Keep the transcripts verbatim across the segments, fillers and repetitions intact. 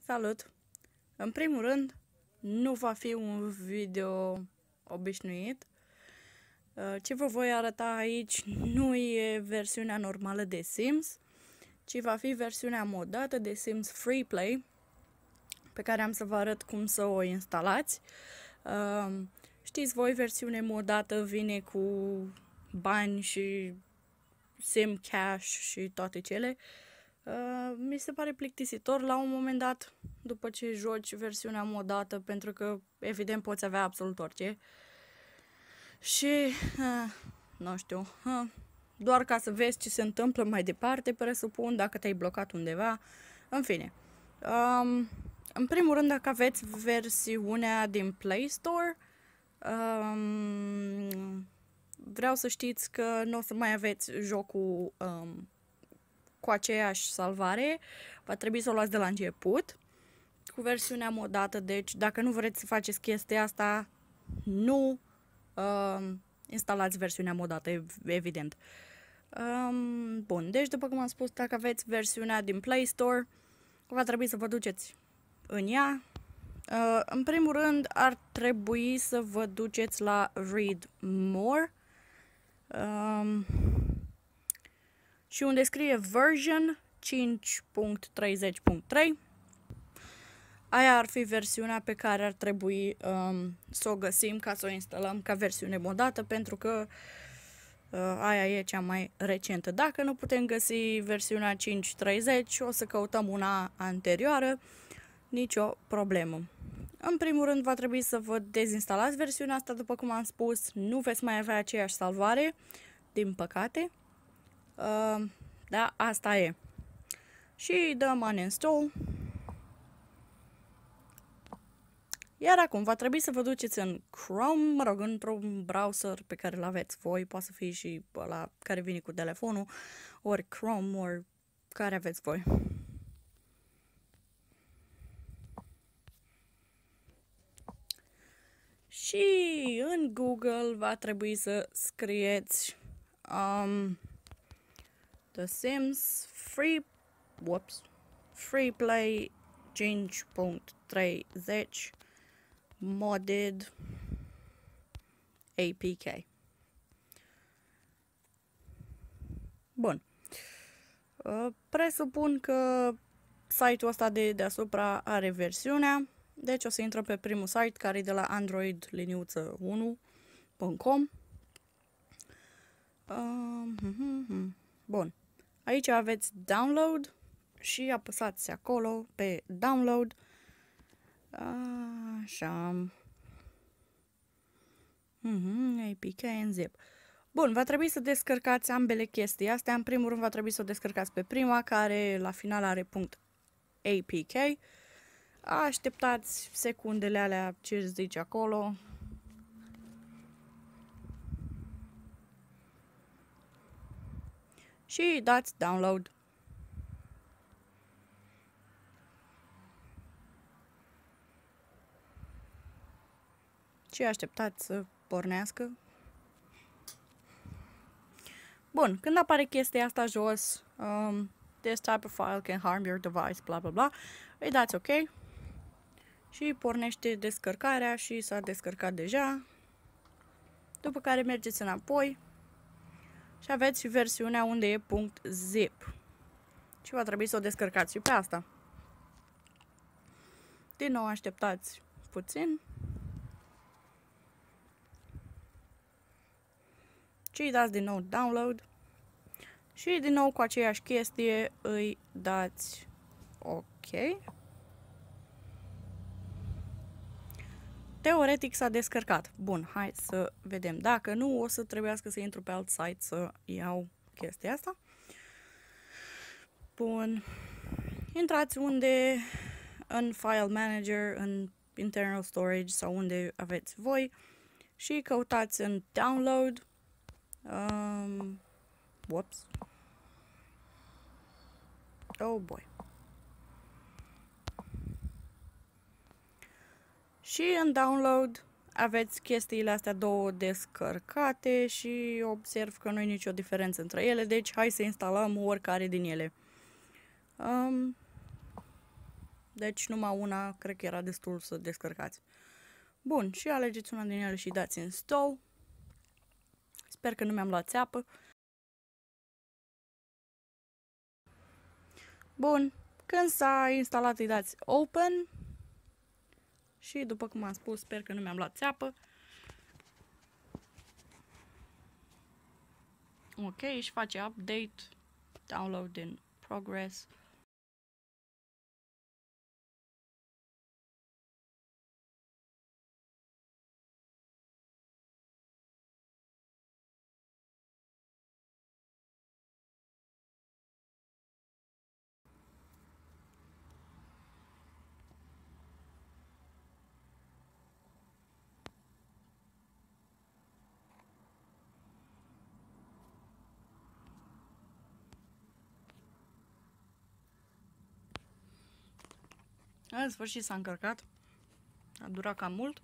Salut! În primul rând, nu va fi un video obișnuit. Ce vă voi arăta aici nu e versiunea normală de Sims, ci va fi versiunea modată de Sims Freeplay, pe care am să vă arăt cum să o instalați. Știți voi, versiune modată vine cu bani și Sim Cash și toate cele. Uh, mi se pare plictisitor la un moment dat, după ce joci versiunea modată, pentru că, evident, poți avea absolut orice. Și, uh, nu știu, uh, doar ca să vezi ce se întâmplă mai departe, presupun, dacă te-ai blocat undeva, în fine. Um, în primul rând, dacă aveți versiunea din Play Store, um, vreau să știți că nu o să mai aveți jocul um, cu aceeași salvare, va trebui să o luați de la început, cu versiunea modată, deci dacă nu vreți să faceți chestia asta, nu uh, instalați versiunea modată, evident. Um, bun, deci după cum am spus, dacă aveți versiunea din Play Store, va trebui să vă duceți în ea. Uh, în primul rând, ar trebui să vă duceți la Read More. Um, și unde scrie version cinci punct treizeci punct trei, aia ar fi versiunea pe care ar trebui um, să o găsim ca să o instalăm ca versiune modată, pentru că uh, aia e cea mai recentă. Dacă nu putem găsi versiunea cinci punct treizeci, o să căutăm una anterioară, nicio problemă. În primul rând va trebui să vă dezinstalați versiunea asta, după cum am spus, nu veți mai avea aceeași salvare, din păcate. Uh, da, asta e. Și dăm uninstall. Iar acum va trebui să vă duceți în Chrome, mă rog, într-un browser pe care îl aveți voi, poate să fie și ăla care vine cu telefonul, ori Chrome, ori care aveți voi. Și în Google va trebui să scrieți um, The Sims Free, whoops, Freeplay cinci punct treizeci modded A P K. Bun. Uh, presupun că site-ul ăsta de deasupra are versiunea, deci o să intrăm pe primul site, care e de la android liniuță unu punct com. Uh, hm, hm, hm. Bun. Aici aveți download și apăsați acolo pe download. Așa. Mm-hmm, A P K and zip. Bun, va trebui să descărcați ambele chestii astea. În primul rând va trebui să o descărcați pe prima, care la final are punct A P K. Așteptați secundele alea ce zice acolo. Și dați download. Și așteptați să pornească. Bun, când apare chestia asta jos, um, this type of file can harm your device, bla bla bla, îi dați OK. Și pornește descărcarea și s-a descărcat deja. După care mergeți înapoi și aveți versiunea unde e .zip. Și va trebui să o descărcați și pe asta. Din nou așteptați puțin. Și îi dați din nou download. Și din nou cu aceeași chestie îi dați OK. Teoretic s-a descărcat. Bun, hai să vedem. Dacă nu, o să trebuiască să intru pe alt site să iau chestia asta. Bun. Intrați unde, în File Manager, în Internal Storage sau unde aveți voi și căutați în Download. Um, whoops. Oh boy. Și în download aveți chestiile astea două descărcate și observ că nu e nicio diferență între ele, deci hai să instalăm oricare din ele. Um, deci numai una, cred că era destul să descărcați. Bun, și alegeți una din ele și dați install. Sper că nu mi-am luat țeapă. Bun, când s-a instalat îi dați open. Și după cum am spus, sper că nu mi-am luat țeapă. Ok, își face update, download in progress. În sfârșit s-a încărcat. A durat cam mult.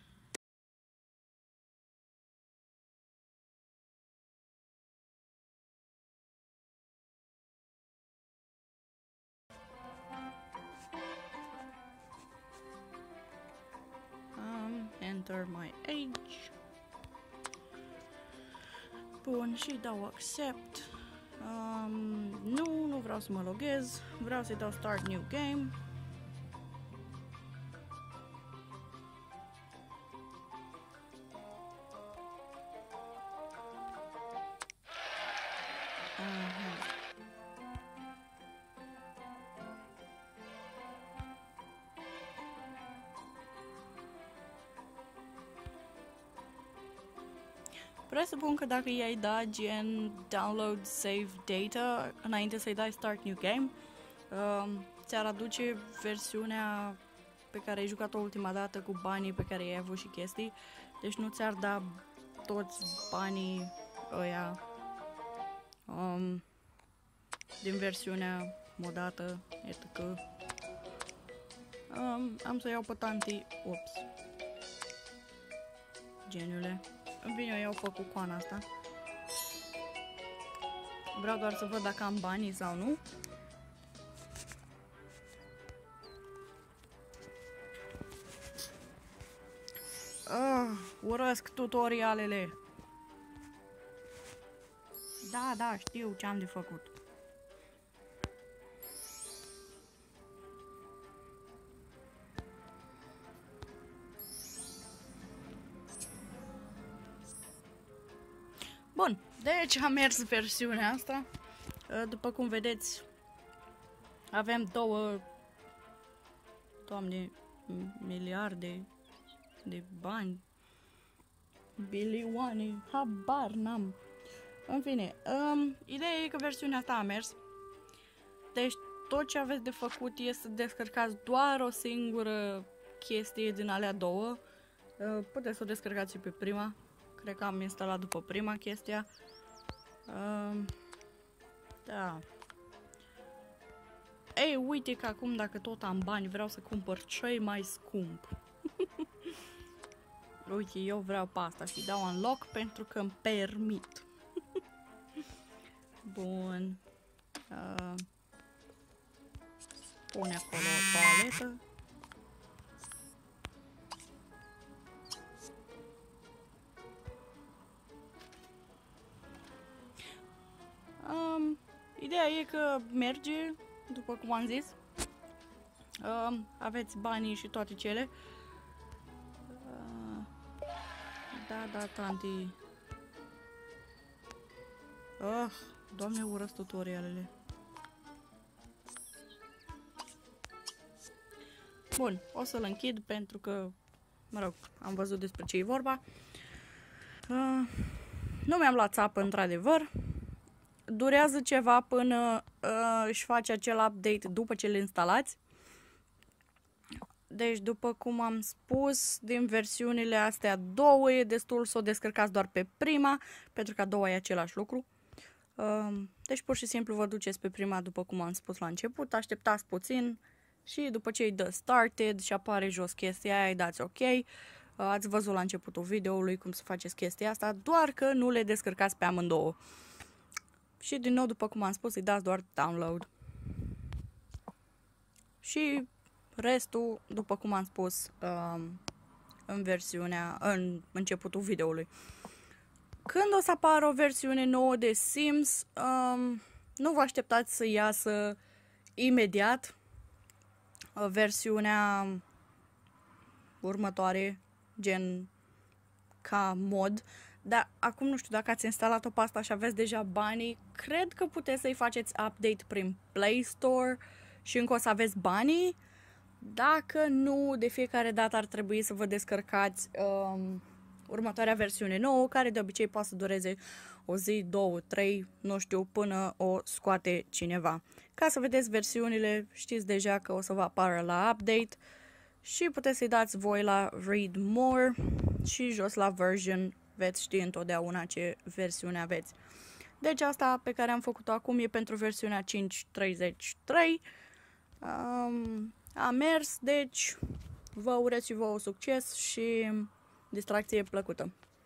Um, enter my age. Bun, și dau accept. Um, nu, nu vreau să mă loghez. Vreau să-i dau start new game. Presupun că dacă i-ai da gen download save data înainte să-i dai start new game, um, ți-ar aduce versiunea pe care ai jucat-o ultima dată cu banii pe care i-ai avut și chestii, deci nu ți-ar da toți banii ăia um, din versiunea modată, et cetera. Um, am să iau pe tanti, ups, geniule. Îmi vine, eu iau făcut coana asta. Vreau doar să văd dacă am banii sau nu. Ah, urăsc tutorialele. Da, da, știu ce am de făcut. Bun, deci am mers versiunea asta. După cum vedeți, avem două, doamne, miliarde de bani, bilioane, habar n-am. În fine, um, ideea e că versiunea asta a mers. Deci tot ce aveți de făcut este să descărcați doar o singură chestie din alea două. Uh, puteți să o descărcați și pe prima. Cred că am instalat după prima chestia. Uh, da. Ei, uite că acum dacă tot am bani, vreau să cumpăr cei mai scump. Uite, eu vreau pe asta și dau unlock pentru că îmi permit. Bun. Uh, pune acolo o toaletă. Um, ideea e că merge, după cum am zis. Um, aveți banii și toate cele. Uh, da, da, tanti. Oh, doamne, urăsc tutorialele. Bun, o să-l închid pentru că, mă rog, am văzut despre ce e vorba. Uh, nu mi-am luat țapă, într-adevăr. Durează ceva până uh, își face acel update după ce le instalați. Deci, după cum am spus, din versiunile astea două e destul să o descărcați doar pe prima, pentru că a doua e același lucru. Uh, deci, pur și simplu vă duceți pe prima, după cum am spus la început, așteptați puțin și după ce îi dă started și apare jos chestia aia, îi dați ok. Uh, ați văzut la începutul videoului cum să faceți chestia asta, doar că nu le descărcați pe amândouă. Și din nou, după cum am spus, îi dați doar download. Și restul, după cum am spus um, în versiunea, în începutul videoului. Când o să apară o versiune nouă de Sims, um, nu vă așteptați să iasă imediat versiunea următoare, gen ca mod, dar acum nu știu dacă ați instalat-o pe asta și aveți deja banii, cred că puteți să-i faceți update prin Play Store și încă o să aveți banii. Dacă nu, de fiecare dată ar trebui să vă descărcați um, următoarea versiune nouă, care de obicei poate să dureze o zi, două, trei, nu știu, până o scoate cineva. Ca să vedeți versiunile, știți deja că o să vă apară la update și puteți să-i dați voi la Read More și jos la Version veți ști întotdeauna ce versiune aveți. Deci asta pe care am făcut-o acum e pentru versiunea cinci treizeci și trei. Um, a mers, deci vă urez și vouă succes și distracție plăcută.